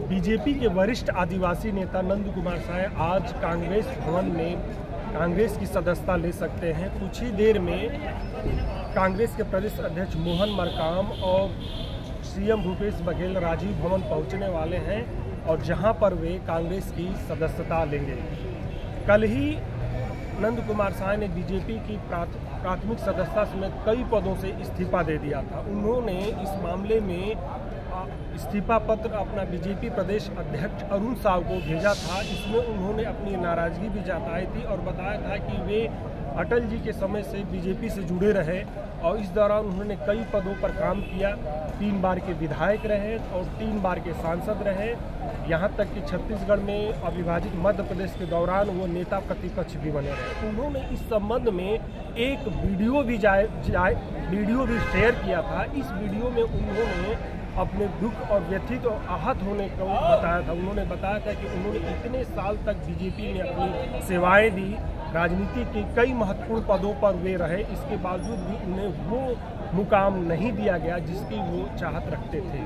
BJP के वरिष्ठ आदिवासी नेता नंद कुमार साय आज कांग्रेस भवन में कांग्रेस की सदस्यता ले सकते हैं। कुछ ही देर में कांग्रेस के प्रदेश अध्यक्ष मोहन मरकाम और सीएम भूपेश बघेल राजीव भवन पहुंचने वाले हैं और जहां पर वे कांग्रेस की सदस्यता लेंगे। कल ही नंद कुमार साय ने बीजेपी की प्राथमिक सदस्यता समेत कई पदों से इस्तीफा दे दिया था। उन्होंने इस मामले में इस्तीफा पत्र अपना बीजेपी प्रदेश अध्यक्ष अरुण साव को भेजा था। इसमें उन्होंने अपनी नाराज़गी भी जताई थी और बताया था कि वे अटल जी के समय से बीजेपी से जुड़े रहे और इस दौरान उन्होंने कई पदों पर काम किया। 3 बार के विधायक रहे और 3 बार के सांसद रहे। यहाँ तक कि छत्तीसगढ़ में अविभाजित मध्य प्रदेश के दौरान वो नेता प्रतिपक्ष भी बने रहे। उन्होंने इस संबंध में एक वीडियो भी शेयर किया था। इस वीडियो में उन्होंने अपने दुख और व्यथित और आहत होने को बताया था। उन्होंने बताया था कि उन्होंने इतने साल तक बीजेपी में अपनी सेवाएं दी, राजनीति के कई महत्वपूर्ण पदों पर वे रहे, इसके बावजूद भी उन्हें वो मुकाम नहीं दिया गया जिसकी वो चाहत रखते थे।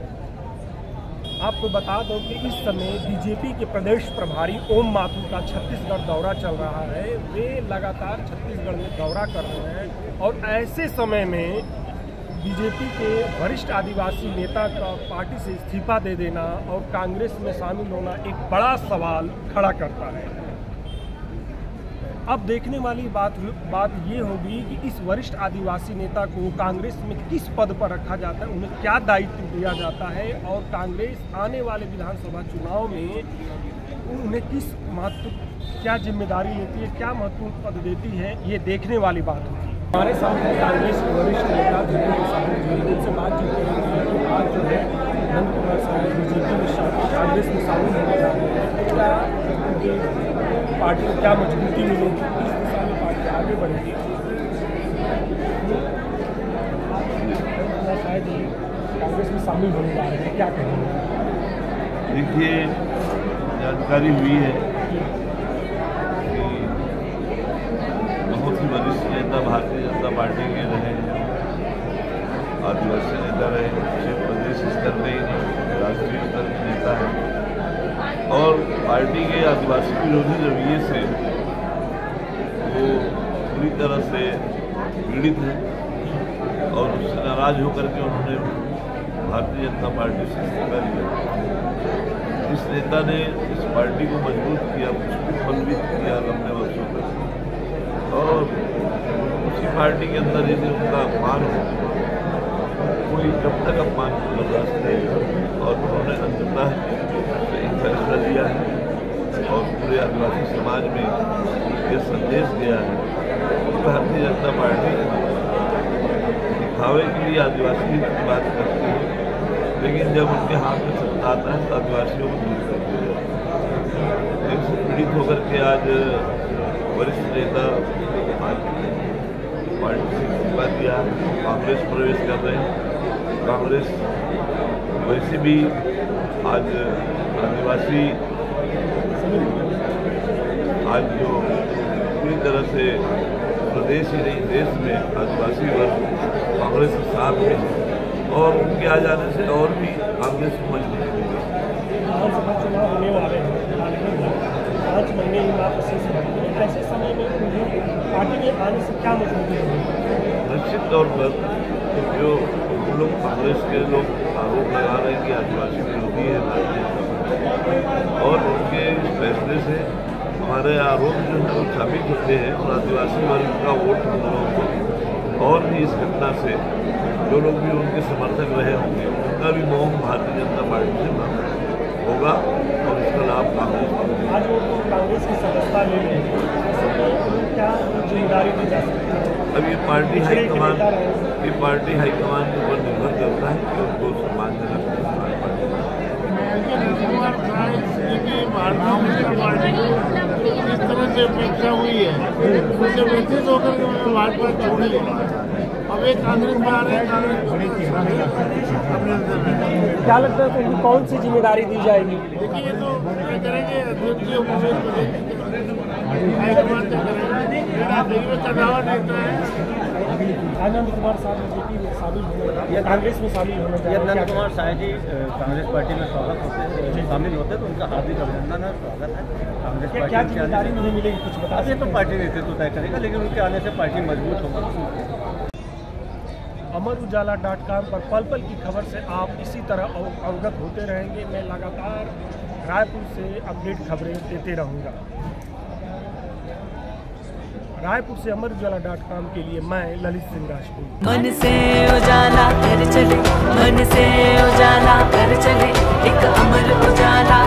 आपको बता दो कि इस समय बीजेपी के प्रदेश प्रभारी ओम माथुर का छत्तीसगढ़ दौरा चल रहा है। वे लगातार छत्तीसगढ़ में दौरा कर रहे हैं और ऐसे समय में बीजेपी के वरिष्ठ आदिवासी नेता का पार्टी से इस्तीफा दे देना और कांग्रेस में शामिल होना एक बड़ा सवाल खड़ा करता है। अब देखने वाली बात ये होगी कि इस वरिष्ठ आदिवासी नेता को कांग्रेस में किस पद पर रखा जाता है, उन्हें क्या दायित्व दिया जाता है और कांग्रेस आने वाले विधानसभा चुनाव में उन्हें क्या जिम्मेदारी लेती है, क्या महत्वपूर्ण पद देती है, ये देखने वाली बात होगी। हमारे सामने कांग्रेस के वरिष्ठ नेता उनसे बातचीत करेंगे। आज जो है नंद कुमार साय बीजेपी में कांग्रेस में शामिल होने जा रहे हैं। क्या पार्टी को क्या मजबूती मिलेगी, किस दिशा में पार्टी आगे बढ़ेगी, शायद कांग्रेस में शामिल होने जा रहे हैं, क्या कहेंगे? देखिए, जानकारी हुई है बहुत ही वरिष्ठ नेता भारतीय जनता पार्टी के रहे हैं, आदिवासी नेता रहे, सिर्फ प्रदेश स्तर में ही नहीं राष्ट्रीय स्तर के नेता है और पार्टी के आदिवासी विरोधी रवैये से वो पूरी तरह से पीड़ित है और उससे नाराज होकर के उन्होंने भारतीय जनता पार्टी से इस्तीफा दिया। इस नेता ने इस पार्टी को मजबूत किया, उसको बलवित किया लंबे वर्षों तक और उसी पार्टी के अंदर यदि उनका अपमान हो, कोई जब तक अपमान को बर्दाश्त करेगा और उन्होंने अंततः एक फैसला लिया है और पूरे आदिवासी समाज में ये संदेश दिया है कि भारतीय जनता पार्टी दिखावे के लिए आदिवासी की बात करती है, लेकिन जब उनके हाथ में सत्ता आता है तो आदिवासियों को दूर कर दिया जाता है। इससे पीड़ित होकर के आज वरिष्ठ नेता पार्टी से इस्तीफा दिया, कांग्रेस प्रवेश कर रहे हैं। कांग्रेस वैसे भी आज आदिवासी आज जो पूरी तरह से प्रदेश ही नहीं देश में आदिवासी वर्ग कांग्रेस के साथ में और उनके आ जाने से और भी कांग्रेस को मजबूत होगी। विधानसभा चुनाव होने वाले हैं, 5 महीने ही मात्र शेष हैं। ऐसे समय में पार्टी में आने से क्या मजबूती होगी? निश्चित तौर पर जो हम लोग कांग्रेस के लोग आरोप लगा रहे हैं कि आदिवासी विरोधी है भारतीय जनता पार्टी और उनके इस फैसले से हमारे आरोप जो है वो साबित होते हैं और आदिवासी वर्ग का वोट हम लोगों को और भी इस घटना से जो लोग भी उनके समर्थक रहे होंगे उनका भी मोह भारतीय जनता पार्टी से होगा और इसका लाभ कांग्रेस को। आज वो कांग्रेस की सदस्यता ले रहे हैं, क्या जिम्मेदारी दी जा सकती है? अब ये पार्टी हाईकमान के ऊपर निर्भर करता है कि उनको सम्मान देना जिस तरह से अपेक्षा हुई है उससे व्यतीत होकर भाजपा छोड़ी है। अब एक कांग्रेस में आ रहे हैं, क्या लगता है कि कौन सी जिम्मेदारी दी जाएगी? देखिए ये तो करेंगे अध्यक्ष जी हाईकमान करेंगे, चढ़ावा देता है आनंद कुमार साहब बीजेपी में शामिल होने या कांग्रेस में शामिल होने जा रहे हैं। आनंद कुमार साहब जी कांग्रेस पार्टी में स्वागत होते हैं, शामिल होते हैं तो उनका हार्दिक अभिनंदन है, स्वागत है। कांग्रेस पार्टी क्या जिम्मेदारी नहीं मिलेगी कुछ बता अब ये तो पार्टी नेतृत्व तय करेगा, लेकिन उनके आने से पार्टी मजबूत होगी। अमरउजाला.com पर पल पल की खबर से आप इसी तरह अवगत होते रहेंगे। मैं लगातार रायपुर से अपडेट खबरें देते रहूँगा। रायपुर से अमरउजाला.com के लिए मैं ललित सिंह राजपूत। मन से उजाला कर चले, मन से उजाला कर चले, एक अमर उजाला